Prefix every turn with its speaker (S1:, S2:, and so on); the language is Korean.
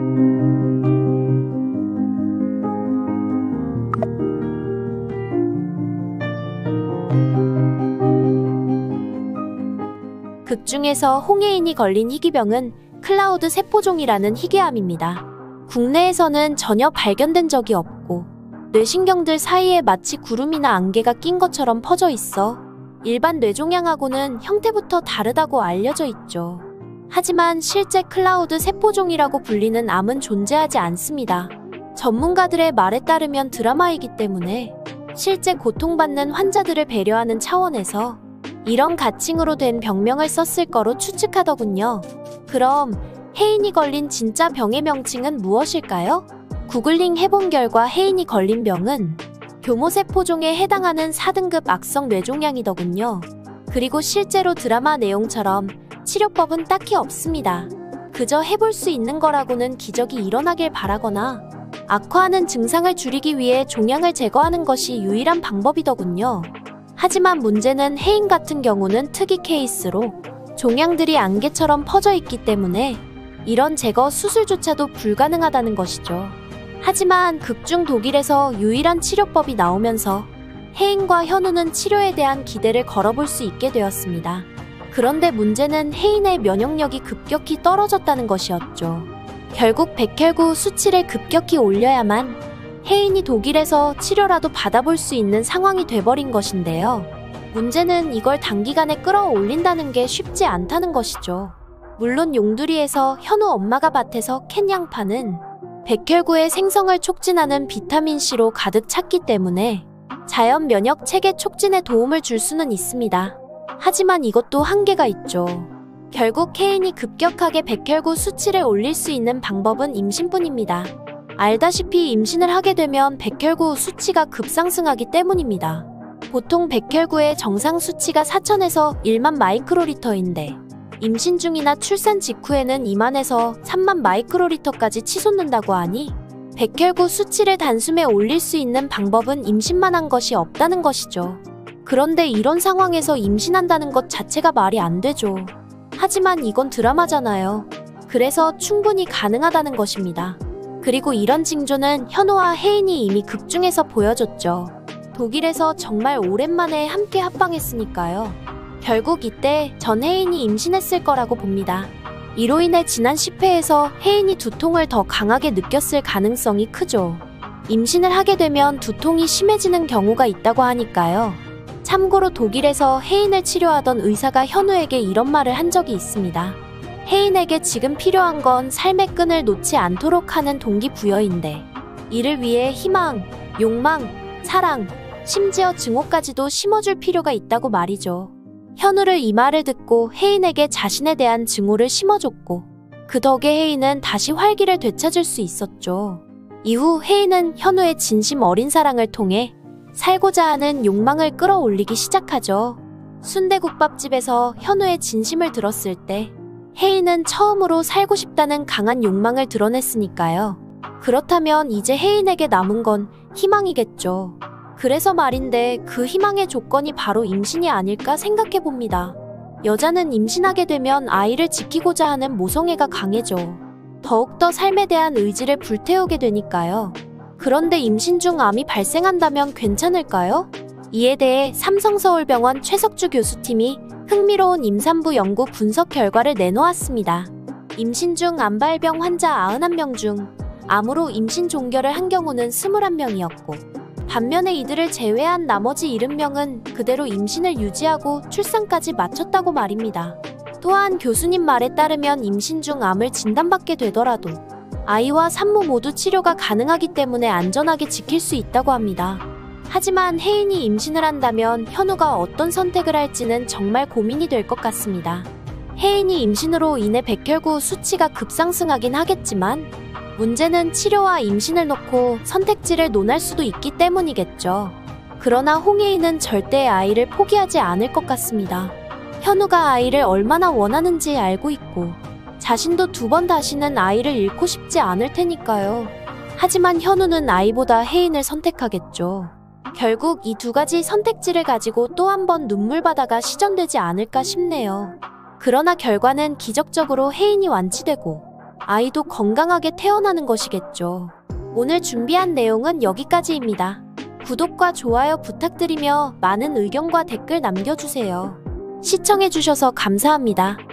S1: 극 중에서 홍혜인이 걸린 희귀병은 클라우드 세포종이라는 희귀암입니다. 국내에서는 전혀 발견된 적이 없고 뇌신경들 사이에 마치 구름이나 안개가 낀 것처럼 퍼져 있어 일반 뇌종양하고는 형태부터 다르다고 알려져 있죠. 하지만 실제 클라우드 세포종이라고 불리는 암은 존재하지 않습니다. 전문가들의 말에 따르면 드라마이기 때문에 실제 고통받는 환자들을 배려하는 차원에서 이런 가칭으로 된 병명을 썼을 거로 추측하더군요. 그럼 혜인이 걸린 진짜 병의 명칭은 무엇일까요? 구글링 해본 결과 혜인이 걸린 병은 교모세포종에 해당하는 4등급 악성 뇌종양이더군요. 그리고 실제로 드라마 내용처럼 치료법은 딱히 없습니다. 그저 해볼 수 있는 거라고는 기적이 일어나길 바라거나 악화하는 증상을 줄이기 위해 종양을 제거하는 것이 유일한 방법이더군요. 하지만 문제는 혜인 같은 경우는 특이 케이스로 종양들이 안개처럼 퍼져 있기 때문에 이런 제거 수술조차도 불가능하다는 것이죠. 하지만 극중 독일에서 유일한 치료법이 나오면서 혜인과 현우는 치료에 대한 기대를 걸어볼 수 있게 되었습니다. 그런데 문제는 혜인의 면역력이 급격히 떨어졌다는 것이었죠. 결국 백혈구 수치를 급격히 올려야만 혜인이 독일에서 치료라도 받아볼 수 있는 상황이 돼버린 것인데요. 문제는 이걸 단기간에 끌어올린다는 게 쉽지 않다는 것이죠. 물론 용두리에서 현우 엄마가 밭에서 캔 양파는 백혈구의 생성을 촉진하는 비타민C로 가득 찼기 때문에 자연 면역 체계 촉진에 도움을 줄 수는 있습니다. 하지만 이것도 한계가 있죠. 결국 혜인이 급격하게 백혈구 수치를 올릴 수 있는 방법은 임신뿐입니다. 알다시피 임신을 하게 되면 백혈구 수치가 급상승하기 때문입니다. 보통 백혈구의 정상 수치가 4,000에서 1만 마이크로리터인데 임신 중이나 출산 직후에는 2만에서 3만 마이크로리터까지 치솟는다고 하니 백혈구 수치를 단숨에 올릴 수 있는 방법은 임신만 한 것이 없다는 것이죠. 그런데 이런 상황에서 임신한다는 것 자체가 말이 안 되죠. 하지만 이건 드라마잖아요. 그래서 충분히 가능하다는 것입니다. 그리고 이런 징조는 현우와 혜인이 이미 극중에서 보여줬죠. 독일에서 정말 오랜만에 함께 합방했으니까요. 결국 이때 전 혜인이 임신했을 거라고 봅니다. 이로 인해 지난 10회에서 혜인이 두통을 더 강하게 느꼈을 가능성이 크죠. 임신을 하게 되면 두통이 심해지는 경우가 있다고 하니까요. 참고로 독일에서 혜인을 치료하던 의사가 현우에게 이런 말을 한 적이 있습니다. 혜인에게 지금 필요한 건 삶의 끈을 놓지 않도록 하는 동기부여인데 이를 위해 희망, 욕망, 사랑, 심지어 증오까지도 심어줄 필요가 있다고 말이죠. 현우를 이 말을 듣고 혜인에게 자신에 대한 증오를 심어줬고 그 덕에 혜인은 다시 활기를 되찾을 수 있었죠. 이후 혜인은 현우의 진심 어린 사랑을 통해 살고자 하는 욕망을 끌어올리기 시작하죠. 순대국밥집에서 현우의 진심을 들었을 때 혜인은 처음으로 살고 싶다는 강한 욕망을 드러냈으니까요. 그렇다면 이제 혜인에게 남은 건 희망이겠죠. 그래서 말인데 그 희망의 조건이 바로 임신이 아닐까 생각해봅니다. 여자는 임신하게 되면 아이를 지키고자 하는 모성애가 강해져. 더욱더 삶에 대한 의지를 불태우게 되니까요. 그런데 임신 중 암이 발생한다면 괜찮을까요? 이에 대해 삼성서울병원 최석주 교수팀이 흥미로운 임산부 연구 분석 결과를 내놓았습니다. 임신 중 암발병 환자 91명 중 암으로 임신 종결을 한 경우는 21명이었고 반면에 이들을 제외한 나머지 70명은 그대로 임신을 유지하고 출산까지 마쳤다고 말입니다. 또한 교수님 말에 따르면 임신 중 암을 진단받게 되더라도 아이와 산모 모두 치료가 가능하기 때문에 안전하게 지킬 수 있다고 합니다. 하지만 혜인이 임신을 한다면 현우가 어떤 선택을 할지는 정말 고민이 될 것 같습니다. 혜인이 임신으로 인해 백혈구 수치가 급상승하긴 하겠지만 문제는 치료와 임신을 놓고 선택지를 논할 수도 있기 때문이겠죠. 그러나 홍혜인은 절대 아이를 포기하지 않을 것 같습니다. 현우가 아이를 얼마나 원하는지 알고 있고 자신도 2번 다시는 아이를 잃고 싶지 않을 테니까요. 하지만 현우는 아이보다 혜인을 선택하겠죠. 결국 이 두 가지 선택지를 가지고 또 한 번 눈물바다가 시전되지 않을까 싶네요. 그러나 결과는 기적적으로 혜인이 완치되고 아이도 건강하게 태어나는 것이겠죠. 오늘 준비한 내용은 여기까지입니다. 구독과 좋아요 부탁드리며 많은 의견과 댓글 남겨주세요. 시청해주셔서 감사합니다.